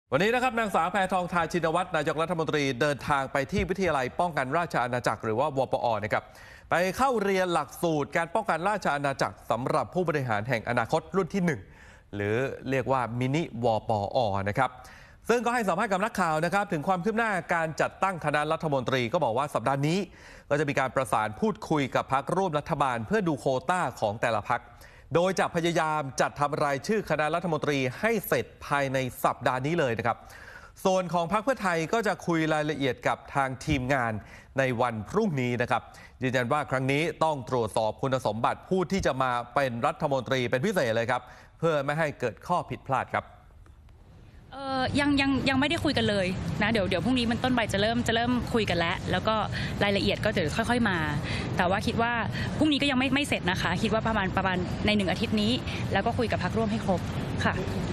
วันนี้นะครับนางสาวแพทองธารชินวัตรนายกรัฐมนตรีเดินทางไปที่วิทยาลัยป้องกันราชอาณาจักรหรือว่าวปอนะครับไปเข้าเรียนหลักสูตรการป้องกันราชอาณาจักรสำหรับผู้บริหารแห่งอนาคตรุ่นที่ 1หรือเรียกว่ามินิวปอนะครับซึ่งก็ให้สัมภาษณ์กับนักข่าวนะครับถึงความคืบหน้าการจัดตั้งคณะรัฐมนตรีก็บอกว่าสัปดาห์นี้ก็จะมีการประสานพูดคุยกับพรรคร่วมรัฐบาลเพื่อดูโควต้าของแต่ละพรรคโดยจะพยายามจัดทำรายชื่อคณะรัฐมนตรีให้เสร็จภายในสัปดาห์นี้เลยนะครับส่วนของพรรคเพื่อไทยก็จะคุยรายละเอียดกับทางทีมงานในวันพรุ่งนี้นะครับยืนยันว่าครั้งนี้ต้องตรวจสอบคุณสมบัติผู้ที่จะมาเป็นรัฐมนตรีเป็นพิเศษเลยครับเพื่อไม่ให้เกิดข้อผิดพลาดครับยังไม่ได้คุยกันเลยนะเดี๋ยวพรุ่งนี้มันต้นไปจะเริ่มคุยกันแล้วก็รายละเอียดก็จะค่อยๆมาแต่ว่าคิดว่าพรุ่งนี้ก็ยังไม่เสร็จนะคะคิดว่าประมาณใน1 อาทิตย์นี้แล้วก็คุยกับพรรคร่วมให้ครบค่ะ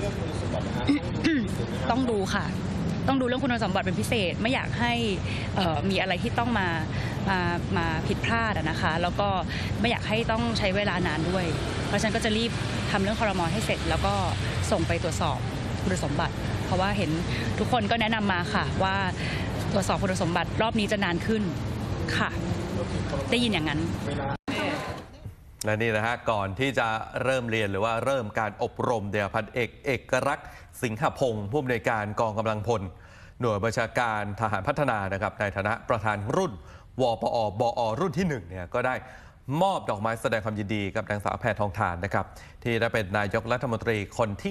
ต้องดูค่ะต้องดูเรื่องคุณสมบัติเป็นพิเศษไม่อยากให้มีอะไรที่ต้องมาผิดพลาดนะคะแล้วก็ไม่อยากให้ต้องใช้เวลานานด้วยเพราะฉะนั้นก็จะรีบทำเรื่องครม.ให้เสร็จแล้วก็ส่งไปตรวจสอบคุณสมบัติเพราะว่าเห็นทุกคนก็แนะนำมาค่ะว่าตรวจสอบคุณสมบัติรอบนี้จะนานขึ้นค่ะได้ยินอย่างนั้นและนี่นะฮะก่อนที่จะเริ่มเรียนหรือว่าเริ่มการอบรมเดี๋ยวพันเอกลักษณ์สิงหพงศ์ผู้อำนวยการกองกำลังพลหน่วยบัญชาการทหารพัฒนานะครับในฐานะประธานรุ่นวปอบอรุ่นที่1เนี่ยก็ได้มอบดอกไม้แสดงความยินดีกับนางสาวแพทองธารนะครับที่ได้เป็นนายกรัฐมนตรีคนที่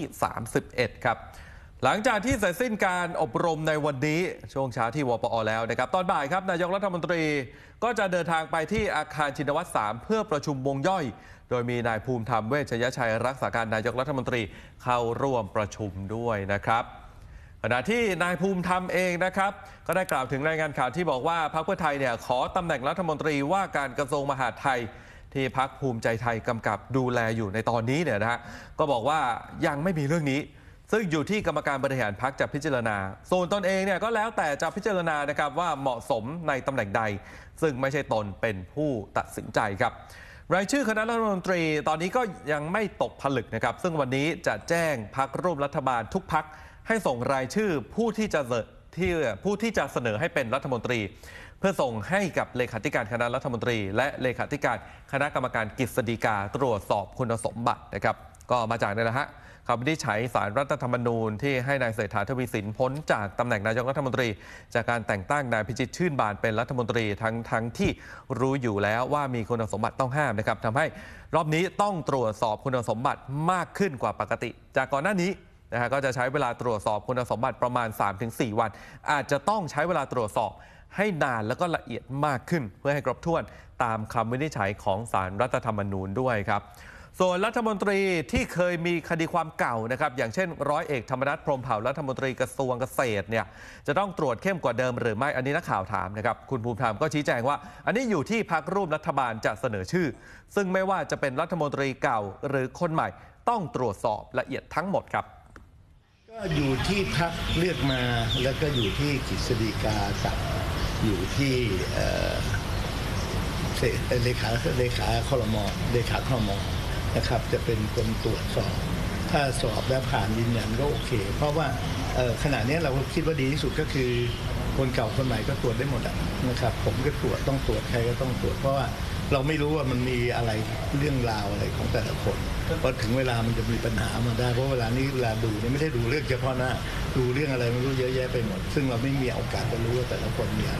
31ครับหลังจากที่เสร็จสิ้นการอบรมในวันนี้ช่วงเช้าที่วปอแล้วนะครับตอนบ่ายครับนายกรัฐมนตรีก็จะเดินทางไปที่อาคารชินวัตร3เพื่อประชุมวงย่อยโดยมีนายภูมิธรรมเวชยชัยรักษาการนายกรัฐมนตรีเข้าร่วมประชุมด้วยนะครับขณะที่นายภูมิธรรมเองนะครับก็ได้กล่าวถึงรายงานข่าวที่บอกว่าพรรคเพื่อไทยเนี่ยขอตำแหน่งรัฐมนตรีว่าการกระทรวงมหาดไทยที่พรรคภูมิใจไทยกำกับดูแลอยู่ในตอนนี้เนี่ยนะฮะก็บอกว่ายังไม่มีเรื่องนี้ซึ่งอยู่ที่กรรมการบริหารพรรคจะพิจารณาส่วนตนเองเนี่ยก็แล้วแต่จะพิจารณานะครับว่าเหมาะสมในตำแหน่งใดซึ่งไม่ใช่ตนเป็นผู้ตัดสินใจครับรายชื่อคณะรัฐมนตรีตอนนี้ก็ยังไม่ตกผลึกนะครับซึ่งวันนี้จะแจ้งพรรคร่วมรัฐบาลทุกพรรคให้ส่งรายชื่อผู้ที่จะเสนอให้เป็นรัฐมนตรีเพื่อส่งให้กับเลขาธิการคณะรัฐมนตรีและเลขาธิการคณะกรรมการกฤษฎีกาตรวจสอบคุณสมบัตินะครับก็มาจากนี่แหละฮะคำวินิจฉัยศาลรัฐธรรมนูญที่ให้นายเศรษฐาทวีสินพ้นจากตำแหน่งนายกรัฐมนตรีจากการแต่งตั้งนายพิจิตรชื่นบานเป็นรัฐมนตรีทั้งที่รู้อยู่แล้วว่ามีคุณสมบัติต้องห้ามนะครับทำให้รอบนี้ต้องตรวจสอบคุณสมบัติมากขึ้นกว่าปกติจากก่อนหน้านี้นะฮะก็จะใช้เวลาตรวจสอบคุณสมบัติประมาณ 3-4 วันอาจจะต้องใช้เวลาตรวจสอบให้นานแล้วก็ละเอียดมากขึ้นเพื่อให้ครบถ้วนตามคำวินิจฉัยของศาลรัฐธรรมนูญด้วยครับส่วนรัฐมนตรีที่เคยมีคดีความเก่านะครับอย่างเช่นร้อยเอกธรรมนัสพรหมเผ่ารัฐมนตรีกระทรวงเกษตรเนี่ยจะต้องตรวจเข้มกว่าเดิมหรือไม่อันนี้นักข่าวถามนะครับคุณภูมิธรรมก็ชี้แจงว่าอันนี้อยู่ที่พรรคร่วมรัฐบาลจะเสนอชื่อซึ่งไม่ว่าจะเป็นรัฐมนตรีเก่าหรือคนใหม่ต้องตรวจสอบละเอียดทั้งหมดครับก็อยู่ที่พรรคเลือกมาแล้วก็อยู่ที่กฤษฎีกากับอยู่ที่เลขาครม.นะครับจะเป็นคนตรวจสอบถ้าสอบแล้วผ่านยืนยันก็โอเคเพราะว่าขณะนี้เราคิดว่าดีที่สุดก็คือคนเก่าคนใหม่ก็ตรวจได้หมดนะครับผมก็ต้องตรวจใครก็ต้องตรวจเพราะว่าเราไม่รู้ว่ามันมีอะไรเรื่องราวอะไรของแต่ละคนพอถึงเวลามันจะมีปัญหามาได้เพราะเวลานี้เวลาดูเนี่ยไม่ได้ดูเรื่องเฉพาะหน้าดูเรื่องอะไรไม่รู้เยอะแยะไปหมดซึ่งเราไม่มีโอกาสจะรู้ว่าแต่ละคนมีอะไร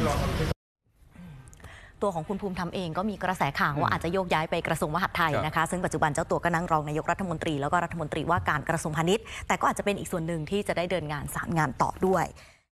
ตัวของคุณภูมิธรรมเองก็มีกระแสข่าวว่าอาจจะโยกย้ายไปกระทรวงมหาดไทยนะคะซึ่งปัจจุบันเจ้าตัวก็นั่งรองนายกรัฐมนตรีแล้วก็รัฐมนตรีว่าการกระทรวงพาณิชย์แต่ก็อาจจะเป็นอีกส่วนหนึ่งที่จะได้เดินงานสารงานต่อด้วย